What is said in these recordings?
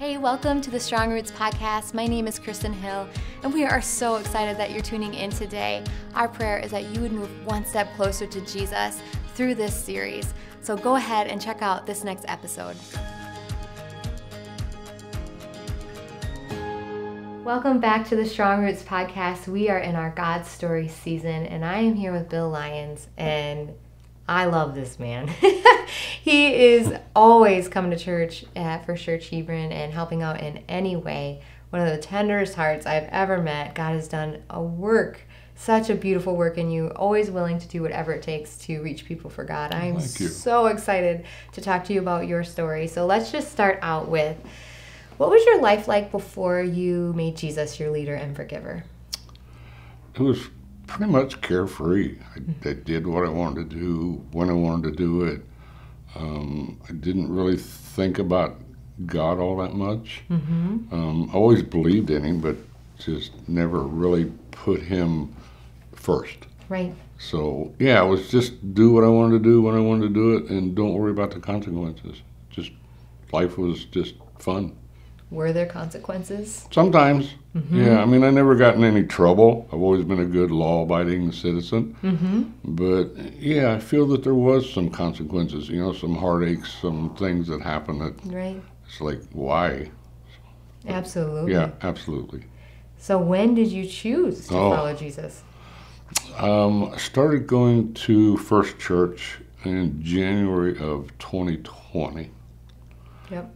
Hey, welcome to the Strong Roots podcast. My name is Kristen Hill, and we are so excited that you're tuning in today. Our prayer is that you would move one step closer to Jesus through this series. So go ahead and check out this next episode. Welcome back to the Strong Roots podcast. We are in our God Story season, and I am here with Bill Lyons, and I love this man. He is always coming to church at First.church Hebron and helping out in any way. One of the tenderest hearts I've ever met. God has done a work, such a beautiful work in you, always willing to do whatever it takes to reach people for God. I am so excited to talk to you about your story. So let's just start out with, what was your life like before you made Jesus your leader and forgiver? It was pretty much carefree. I did what I wanted to do when I wanted to do it. I didn't really think about God all that much. I always believed in him, but just never really put him first. Right. So, yeah, it was just do what I wanted to do when I wanted to do it, and don't worry about the consequences. Just, life was just fun. Were there consequences? Sometimes. Yeah, I mean, I never got in any trouble. I've always been a good law-abiding citizen. But, yeah, I feel that there was some consequences, you know, some heartaches, some things that happened that it's like, why? Absolutely. Yeah, absolutely. So when did you choose to follow Jesus? I started going to First.church in January of 2020. Yep.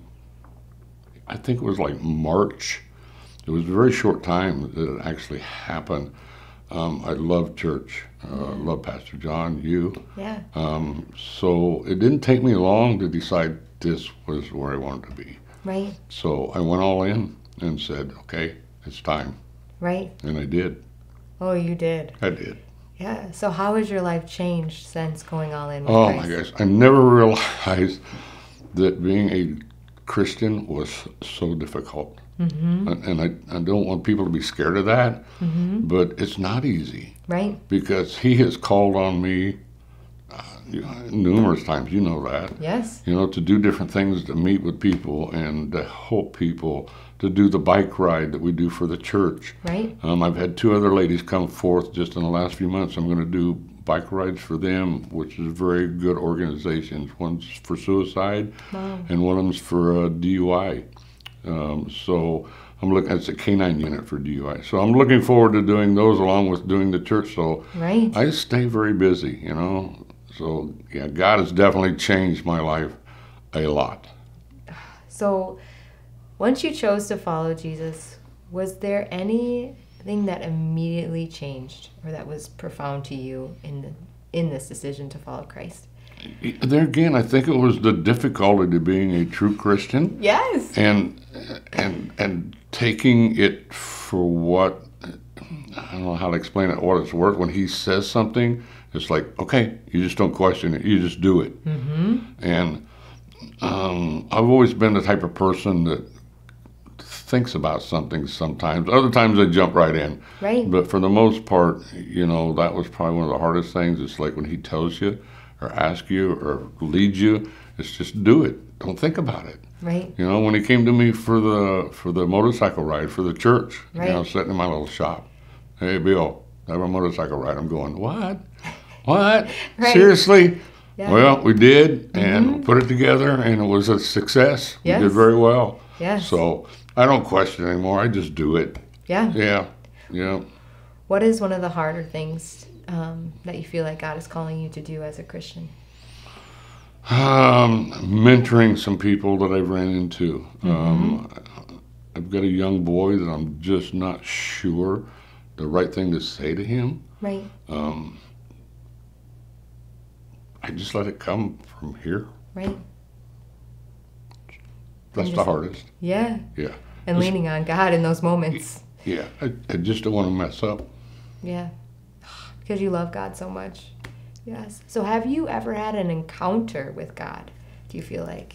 I think it was like March. It was a very short time that it actually happened. I love church. Love Pastor John, you. Yeah. So it didn't take me long to decide this was where I wanted to be. Right. So I went all in and said, okay, it's time. Right. And I did. Oh, you did. I did. Yeah. So how has your life changed since going all in with Christ? Christ? My gosh. I never realized that being a Christian was so difficult. And I don't want people to be scared of that, but it's not easy. Right. Because he has called on me numerous times, you know that. Yes. You know, to do different things, to meet with people and to help people, to do the bike ride that we do for the church. Right. I've had two other ladies come forth just in the last few months. I'm going to do bike rides for them, which is very good organizations. One's for suicide, and one of them's for DUI. So I'm looking, it's a canine unit for DUI. So I'm looking forward to doing those along with doing the church. So I stay very busy, you know. So yeah, God has definitely changed my life a lot. So once you chose to follow Jesus, was there anything that immediately changed or that was profound to you in this decision to follow Christ? There again, I think it was the difficulty of being a true Christian. Yes. And taking it for what, I don't know how to explain it, what it's worth. When he says something, it's like, okay, you just don't question it, you just do it. And I've always been the type of person that thinks about something sometimes. Other times I jump right in. Right. But for the most part, you know, that was probably one of the hardest things. It's like when he tells you or asks you or leads you, it's just do it. Don't think about it. Right. You know, when he came to me for the motorcycle ride for the church, you know, sitting in my little shop. Hey, Bill, have a motorcycle ride. I'm going, what? What? Seriously? Yeah. Well, we did, and we put it together, and it was a success. We did very well. Yes. So I don't question anymore. I just do it. Yeah. Yeah. Yeah. What is one of the harder things that you feel like God is calling you to do as a Christian? Mentoring some people that I've ran into. I've got a young boy that I'm just not sure the right thing to say to him. Right. I just let it come from here. Right. That's the hardest. Yeah. Yeah. And leaning on God in those moments. Yeah. I just don't want to mess up. Yeah. Because you love God so much. Yes. So have you ever had an encounter with God, do you feel like?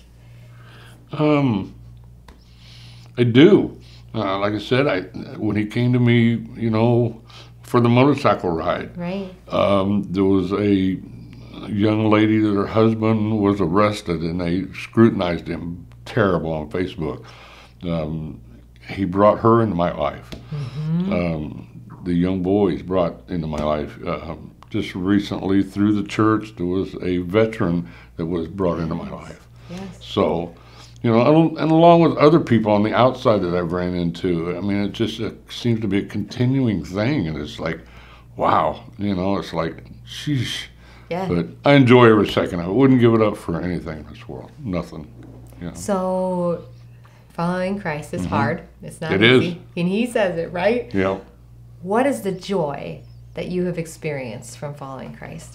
I do. Like I said, when he came to me, you know, for the motorcycle ride. Right. There was a young lady that her husband was arrested, and they scrutinized him terrible on Facebook. He brought her into my life. The young boys brought into my life. Just recently through the church, there was a veteran that was brought into my life. Yes. So, and along with other people on the outside that I've ran into, I mean, it just seems to be a continuing thing, and it's like, wow, it's like, sheesh. Yeah. But I enjoy every second of it. I wouldn't give it up for anything in this world. Nothing. So, following Christ is hard. It's not It easy. is. And he says it, right? Yeah. What is the joy that you have experienced from following Christ?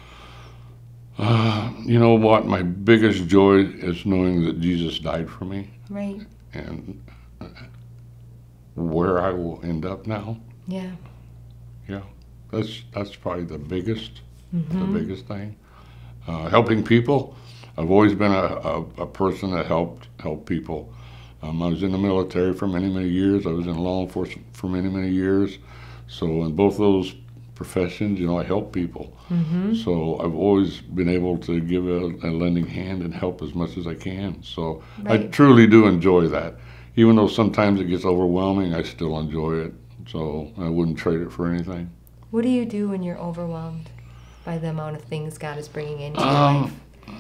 You know what? My biggest joy is knowing that Jesus died for me. Right. And where I will end up now. Yeah. Yeah. That's probably the biggest thing. Helping people. I've always been a person that helped people. I was in the military for many, many years. I was in law enforcement for many, many years. So in both those professions, I help people. So I've always been able to give a lending hand and help as much as I can. So I truly do enjoy that. Even though sometimes it gets overwhelming, I still enjoy it. So I wouldn't trade it for anything. What do you do when you're overwhelmed by the amount of things God is bringing into your life?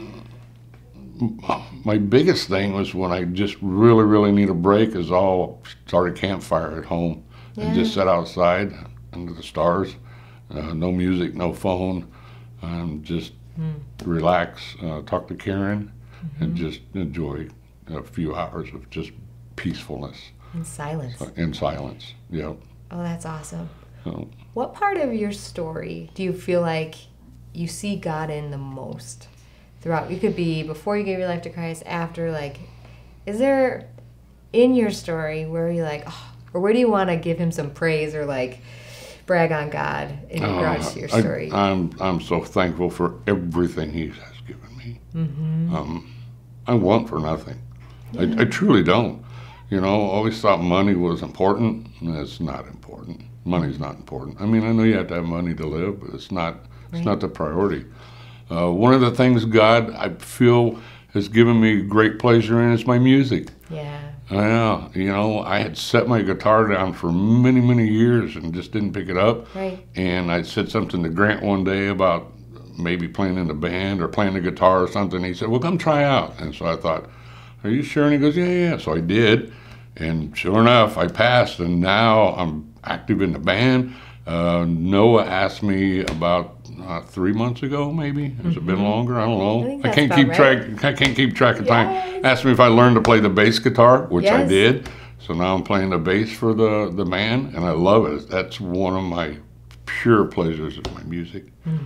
My biggest thing was when I just really, really need a break is I'll start a campfire at home and just sit outside under the stars. No music, no phone, just relax, talk to Karen, and just enjoy a few hours of just peacefulness. In silence. In silence, yeah. Oh, that's awesome. So, What part of your story do you feel like you see God in the most throughout? It could be before you gave your life to Christ, after, is there in your story where you're like, or where do you want to give him some praise or brag on God in regards to your story? I'm so thankful for everything he has given me. I want for nothing. I truly don't. Always thought money was important, and it's not important. Money's not important. I mean, I know you have to have money to live, but it's not the priority. One of the things God, I feel, has given me great pleasure in is my music. Yeah. Yeah, I had set my guitar down for many, many years and just didn't pick it up. Right. And I said something to Grant one day about maybe playing in a band or playing the guitar or something. He said, well, come try out. And so I thought, are you sure? And he goes, yeah. So I did. And sure enough, I passed. And now I'm active in the band. Noah asked me about 3 months ago, maybe. Has it been longer? I don't know. I can't keep track. I can't keep track of time. Asked me if I learned to play the bass guitar, which I did. So now I'm playing the bass for the band, and I love it. That's one of my pure pleasures is my music.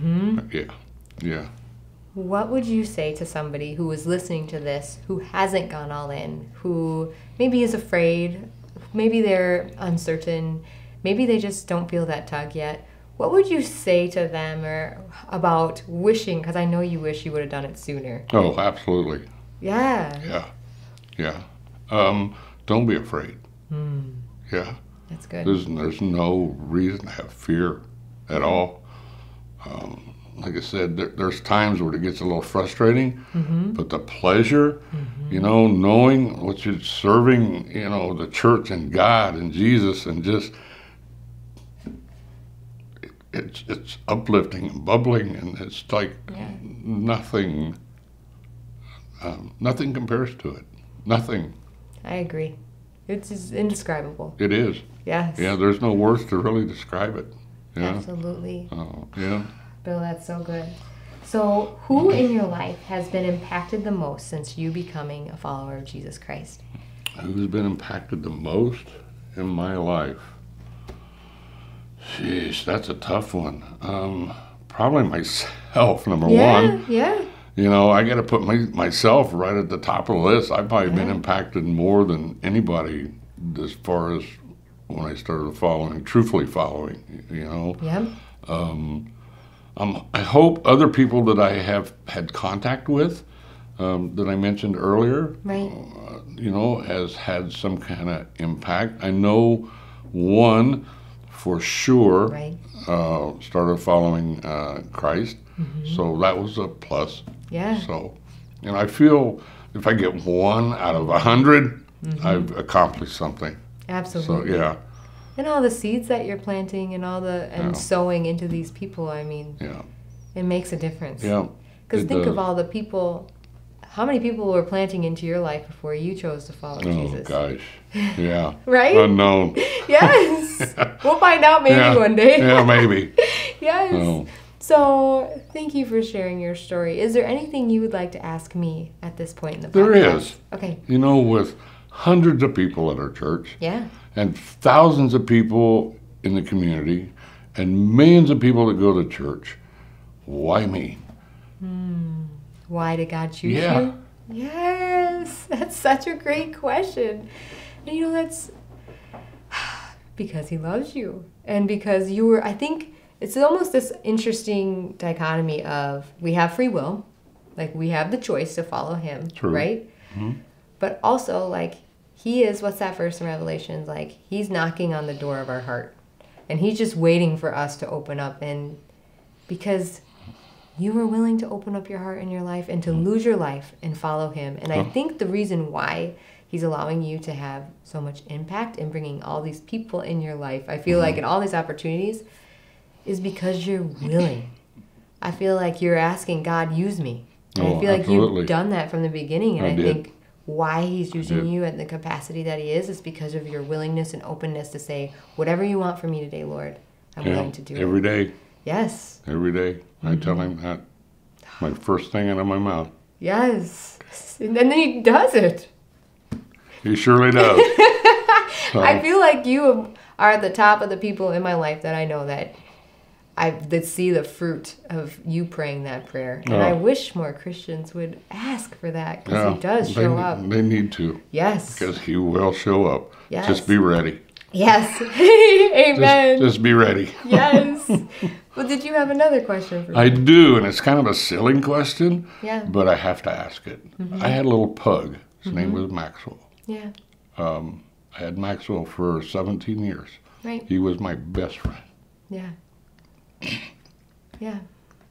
Yeah. What would you say to somebody who is listening to this, who hasn't gone all in, who maybe is afraid, maybe they're uncertain, maybe they just don't feel that tug yet? What would you say to them or about wishing, because I know you wish you would have done it sooner. Oh, absolutely. Yeah. Yeah. Don't be afraid. Yeah. That's good. There's no reason to have fear at all. Like I said, there's times where it gets a little frustrating, but the pleasure, knowing what you're serving, the church and God and Jesus, and just it's uplifting and bubbling, and it's like nothing compares to it. Nothing. I agree. It's just indescribable. It is. Yes. Yeah, there's no words to really describe it. Yeah. Absolutely. Yeah. Bill, that's so good. So, who in your life has been impacted the most since you becoming a follower of Jesus Christ? Who's been impacted the most in my life? Jeez, that's a tough one. Probably myself, number one. Yeah. I got to put myself right at the top of the list. I've probably been impacted more than anybody as far as when I started truthfully following, Yep. I hope other people that I have had contact with, that I mentioned earlier, Right. Has had some kind of impact. I know one for sure started following Christ, so that was a plus. Yeah. So, and I feel if I get 1 out of 100, I've accomplished something. Absolutely. So, yeah. And all the seeds that you're planting and sowing into these people, I mean, it makes a difference. Yeah. Because think of all the people, how many people were planting into your life before you chose to follow Jesus? Oh, gosh. Yeah. Right? Unknown. Yes. We'll find out maybe one day. Yeah, maybe. Yes. Oh. So, thank you for sharing your story. Is there anything you would like to ask me at this point in the podcast? There is. Okay. You know, with hundreds of people at our church, Yeah. and thousands of people in the community, and millions of people that go to church, why me? Why did God choose Yeah. you? Yes. That's such a great question. And you know, that's because he loves you. And because you were, I think, it's almost this interesting dichotomy of we have free will, like we have the choice to follow him, True. right? Mm-hmm. But also, like, he is, what's that verse in Revelations? Like, he's knocking on the door of our heart. And he's just waiting for us to open up. And because you were willing to open up your heart and your life and to lose your life and follow him. And I think the reason why he's allowing you to have so much impact and bringing all these people in your life, I feel like, in all these opportunities, is because you're willing. I feel like you're asking God, use me. And I feel like you've done that from the beginning. And I think why he's using you at the capacity that he is because of your willingness and openness to say, whatever you want from me today, Lord, I'm willing to do every it. day. Yes. Every day. I tell him that. My first thing out of my mouth. Yes. And then he does it. He surely does. So, I feel like you are at the top of the people in my life that I know that see the fruit of you praying that prayer. And I wish more Christians would ask for that because he does show up. They need to. Yes. Because he will show up. Yes. Just be ready. Yes. Amen. Just be ready. Yes. Well, did you have another question for me? I do, and it's kind of a silly question, but I have to ask it. I had a little pug. His name was Maxwell. Yeah. I had Maxwell for 17 years. Right. He was my best friend. Yeah. Yeah.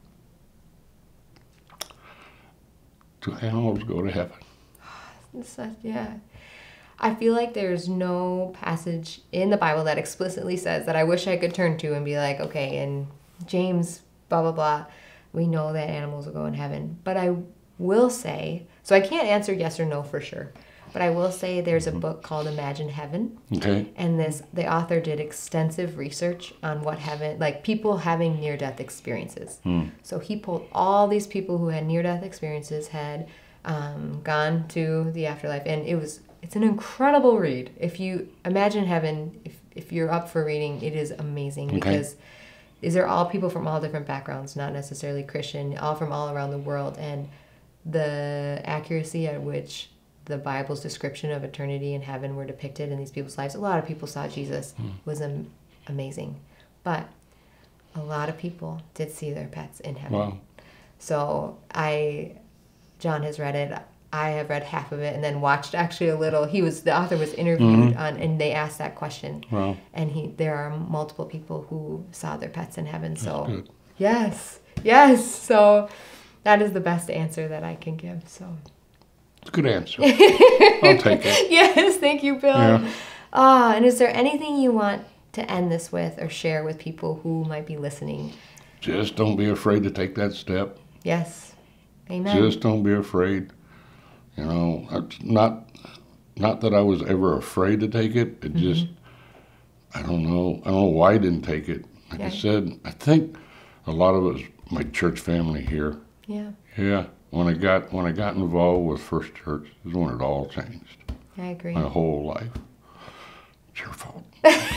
Do animals go to heaven? Yeah. I feel like there's no passage in the Bible that explicitly says that I wish I could turn to and be like, okay, in James, blah, blah, blah, we know that animals will go in heaven. But I will say, so I can't answer yes or no for sure, but I will say there's a book called Imagine Heaven. Okay. And the author did extensive research on what heaven, like people having near-death experiences. So he pulled all these people who had near-death experiences, had gone to the afterlife, and it's an incredible read. If you Imagine Heaven, if you're up for reading, it is amazing because these are all people from all different backgrounds, not necessarily Christian, all from all around the world, and the accuracy at which the Bible's description of eternity and heaven were depicted in these people's lives. A lot of people saw Jesus was amazing, but a lot of people did see their pets in heaven. Wow. So John has read it. I have read half of it and then watched actually a little. The author was interviewed and they asked that question. Wow. And there are multiple people who saw their pets in heaven. So good. Yes. So that is the best answer that I can give. So it's a good answer. I'll take it. Yes, thank you, Bill. Yeah. And is there anything you want to end this with or share with people who might be listening? Just don't be afraid to take that step. Yes. Amen. Just don't be afraid. You know, it's not that I was ever afraid to take it. It just, I don't know why I didn't take it. Like I said, I think a lot of it was my church family here. Yeah. Yeah. When I got involved with First.church is when it all changed. I agree. My whole life. It's your fault.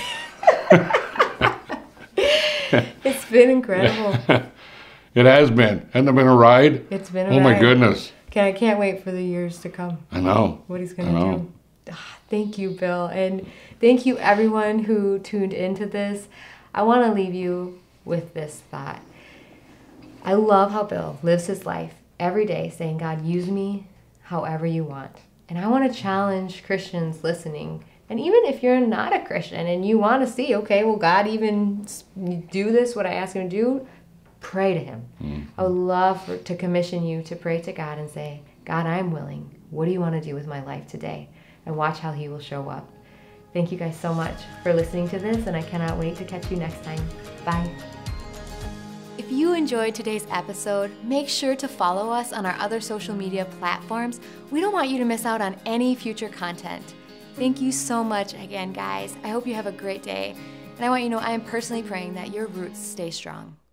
It's been incredible. It has been. Hasn't it been a ride? It's been a ride. Oh my goodness. I can't wait for the years to come. I know. What he's going to do. Thank you, Bill. And thank you, everyone who tuned into this. I want to leave you with this thought. I love how Bill lives his life every day saying, God, use me however you want. And I want to challenge Christians listening. And even if you're not a Christian and you want to see, okay, will God even do this, what I ask him to do? Pray to him. I would love to commission you to pray to God and say, God, I'm willing. what do you want to do with my life today? And watch how he will show up. Thank you guys so much for listening to this, and I cannot wait to catch you next time. Bye. If you enjoyed today's episode, make sure to follow us on our other social media platforms. We don't want you to miss out on any future content. Thank you so much again, guys. I hope you have a great day. And I want you to know I am personally praying that your roots stay strong.